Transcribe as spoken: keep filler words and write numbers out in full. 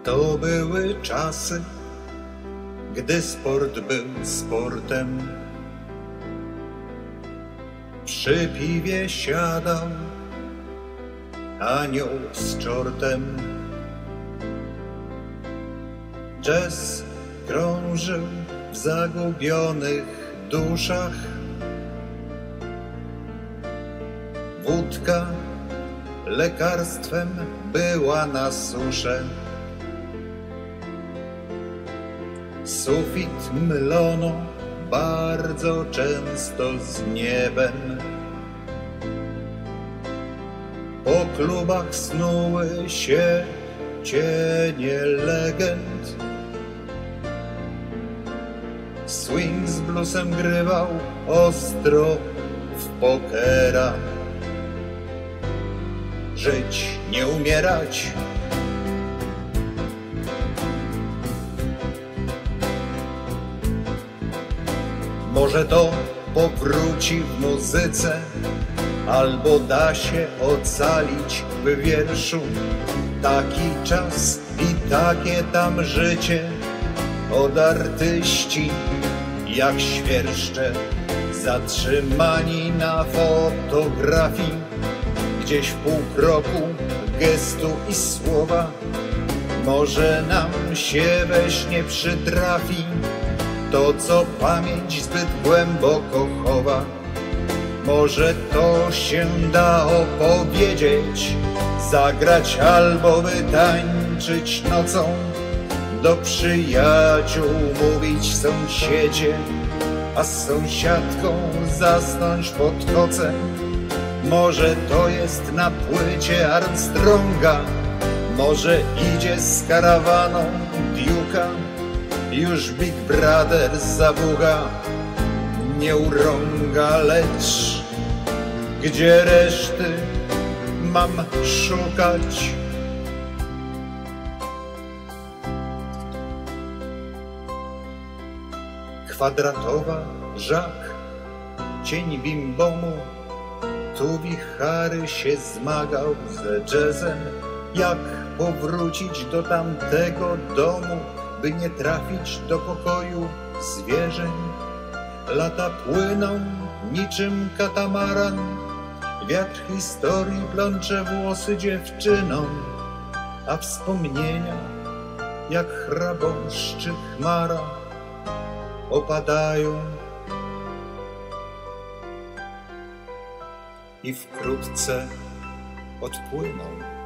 To były czasy, gdy sport był sportem. Przy piwie siadał anioł z czortem. Jazz krążył w zagubionych duszach. Wódka lekarstwem była na suszę. Sufit mlono bardzo często z niebem. Po klubach snuły się cienie legend. Swing z bluesem grywał ostro w pokera. Żyć, nie umierać. Może to powróci w muzyce, albo da się ocalić w wierszu. Taki czas i takie tam życie, od artyści jak świerszcze, zatrzymani na fotografii, gdzieś w pół kroku gestu i słowa. Może nam się we śnie przytrafi to, co pamięć zbyt głęboko chowa. Może to się da opowiedzieć, zagrać albo wytańczyć nocą, do przyjaciół mówić sąsiedzie, a z sąsiadką zasnąć pod kocem. Może to jest na płycie Armstronga, może idzie z karawaną Duke'a. Już Big Brother zabuga, nie urąga, lecz gdzie reszty mam szukać? Kwadratowa Żak, cień bimbomu, tu wichary się zmagał ze jazzem. Jak powrócić do tamtego domu, by nie trafić do pokoju zwierzeń? Lata płyną niczym katamaran, wiatr historii plącze włosy dziewczynom, a wspomnienia jak chrabąszczy chmara opadają i wkrótce odpłyną.